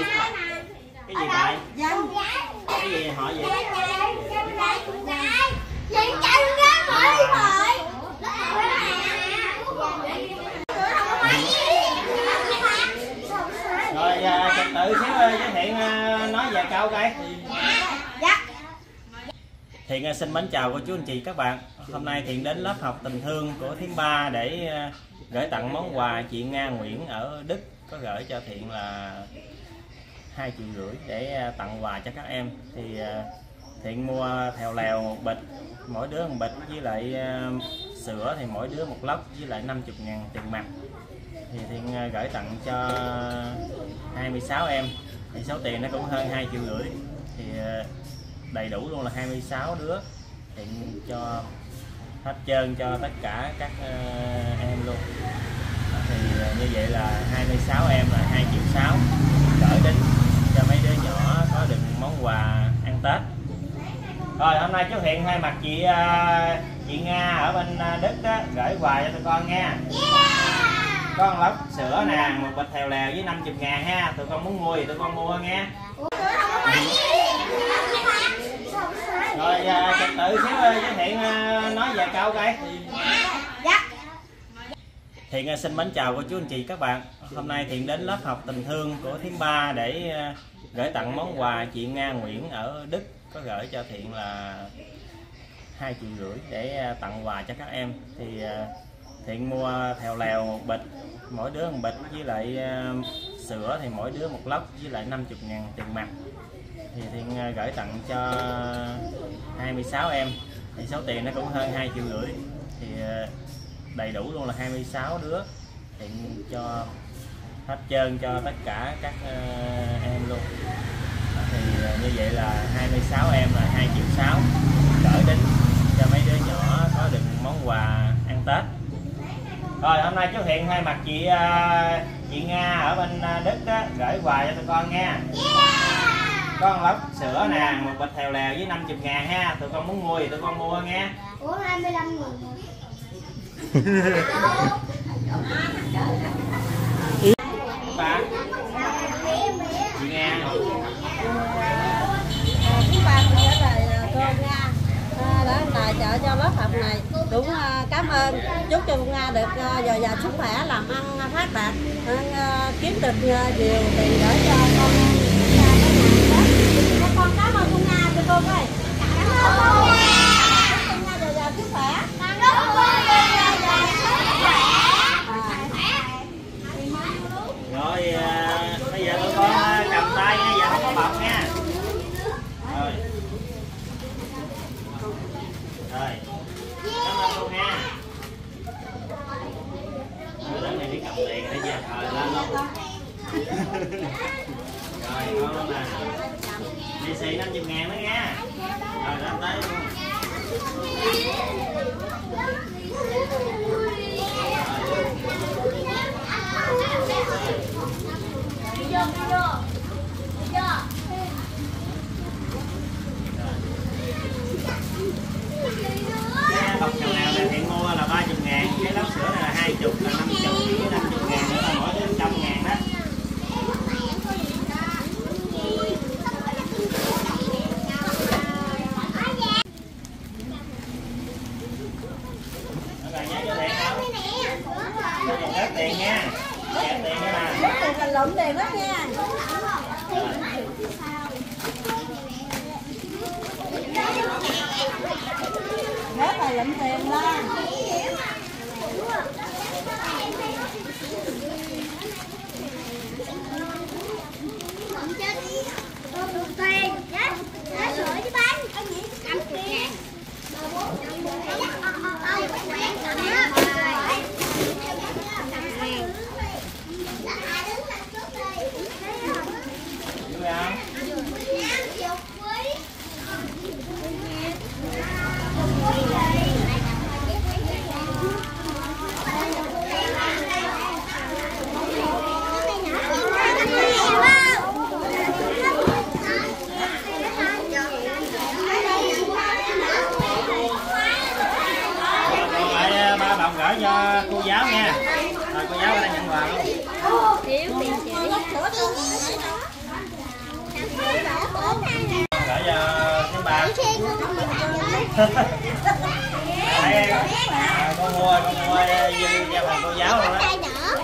Cái gì vậy? Cái gì họ gì? Rồi trật tự xíu giới thiệu nói vài câu coi. Thiện xin mến chào cô chú anh chị các bạn. Hôm nay Thiện đến lớp học tình thương của Thím Ba để gửi tặng món quà chị Nga Nguyễn ở Đức có gửi cho Thiện là 2,5 triệu để tặng quà cho các em. Thì Thiện mua thèo lèo một bịch, mỗi đứa một bịch, với lại sữa thì mỗi đứa một lốc, với lại 50.000 tiền mặt. Thì Thiện gửi tặng cho 26 em, thì số tiền nó cũng hơn 2,5 triệu. Thì đầy đủ luôn là 26 đứa, Thiện cho hết trơn cho tất cả các em luôn. Thì như vậy là 26 em là 2,6 triệu, gửi đến cho mấy đứa nhỏ có được món quà ăn Tết. Rồi hôm nay chú Thiện thay mặt chị Nga ở bên Đức đó, gửi quà cho tụi con nha. Có một lốc sữa nè, một bịch thèo lèo với 50.000 ha. Tụi con muốn mua thì tụi con mua nha. Rồi trật tự xíu giới thiệu nói vài câu coi. Thiện xin mến chào cô chú anh chị các bạn. Hôm nay Thiện đến lớp học tình thương của Thím Ba để gửi tặng món quà chị Nga Nguyễn ở Đức có gửi cho Thiện là 2,5 triệu để tặng quà cho các em. Thì Thiện mua thèo lèo một bịch, mỗi đứa một bịch, với lại sữa thì mỗi đứa một lốc, với lại 50.000 tiền mặt. Thì Thiện gửi tặng cho 26 em, thì số tiền nó cũng hơn 2,5 triệu. Thì đầy đủ luôn là 26 đứa, Thiện cho hết trơn cho tất cả các em luôn. Thì như vậy là 26 em là 2,6 triệu, gửi đến cho mấy đứa nhỏ có được món quà ăn Tết. Rồi hôm nay chú Thiện thay mặt chị Nga ở bên Đức đó, gửi quà cho tụi con nha. Có một lốc sữa nè, một bịch thèo lèo với 50.000 ha. Tụi con muốn mua thì tụi con mua nha. Ủa 25.000. Bà chị Nga. Thím Ba cũng gửi lời cô Nga đã tài trợ cho lớp học này. Cũng cảm ơn, chúc cho cô Nga được dồi dào sức khỏe, làm ăn phát đạt, kiếm được nhiều tiền gửi cho con. Con cảm ơn cô Nga cho cô ơi. Cảm ơn cô Nga. Chúc cô Nga dồi dào sức khỏe. Rồi bây giờ tụi con cầm tay nha, giờ không có bọc nha. Rồi. Rồi. Cảm ơn cô Nga. Rồi đến này đi cầm tiền để về. Rồi lên luôn. Rồi con nè. Đi xì 50.000 đó nha. Rồi lên tới luôn. Cái bọc thèo nào này Thiện mua là 30.000, cái lốc sữa này là 20, là 50, với 50.000 nữa là mỗi đứa 100.000 đó. Rồi nhớ cho Thiện không? Rớt tiền nha. Rớt tiền nữa nè. Rớt tiền là lụm tiền đó nha. Rớt là lụm tiền đó. gửi cho thím ba. Đây, con mua dư cho thằng cô giáo luôn đó.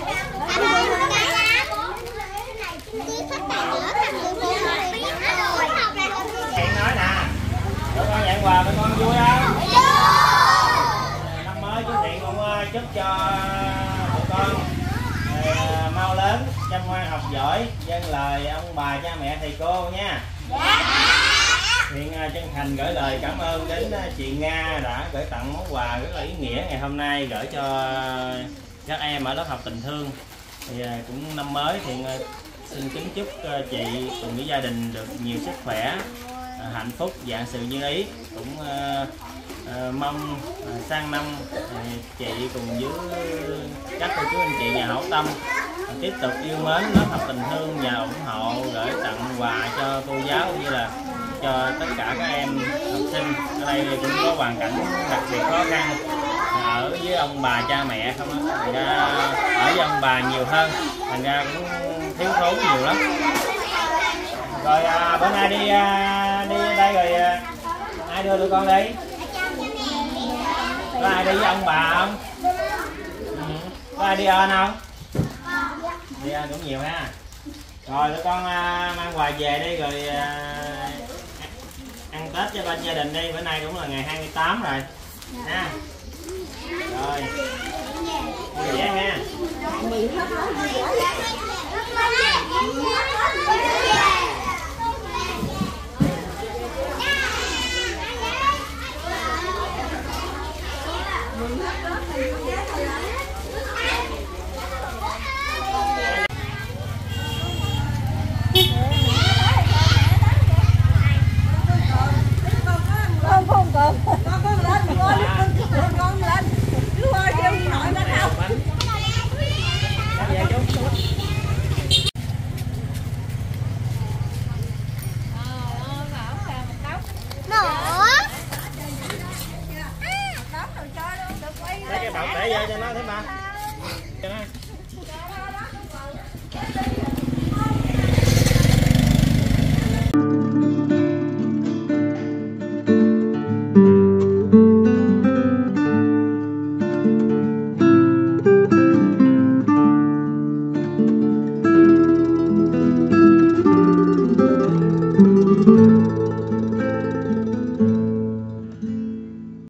Hẹn nói nè, tụi con nhận quà tụi con vui không? Năm mới chú Thiện cũng chúc cho tụi con mau lớn, chăm ngoan học giỏi, vâng lời ông bà cha mẹ thầy cô nha. Thiện chân thành gửi lời cảm ơn đến chị Nga đã gửi tặng món quà rất là ý nghĩa ngày hôm nay gửi cho các em ở lớp học tình thương. Thì cũng năm mới Thiện xin kính chúc chị cùng với gia đình được nhiều sức khỏe, hạnh phúc, vạn sự như ý. Cũng mong sang năm chị cùng với các cô chú anh chị nhà hảo tâm tiếp tục yêu mến lớp học tình thương và ủng hộ gửi tặng quà cho cô giáo cũng như là cho tất cả các em học sinh ở đây cũng có hoàn cảnh đặc biệt khó khăn, ở với ông bà cha mẹ không á, thành ra ở với ông bà nhiều hơn, thành ra cũng thiếu thốn nhiều lắm. Rồi bữa nay đi đây rồi ai đưa tụi con đi? Có ai đi với ông bà không? Có ai đi ơn không? Đi ơn cũng nhiều ha. Rồi tụi con mang quà về đi rồi ăn Tết cho bên gia đình đi. Bữa nay cũng là ngày 28 rồi ha. Rồi vui vẻ ha. Lấy cái bọc để vô cho nó thấy ba. Cho nó.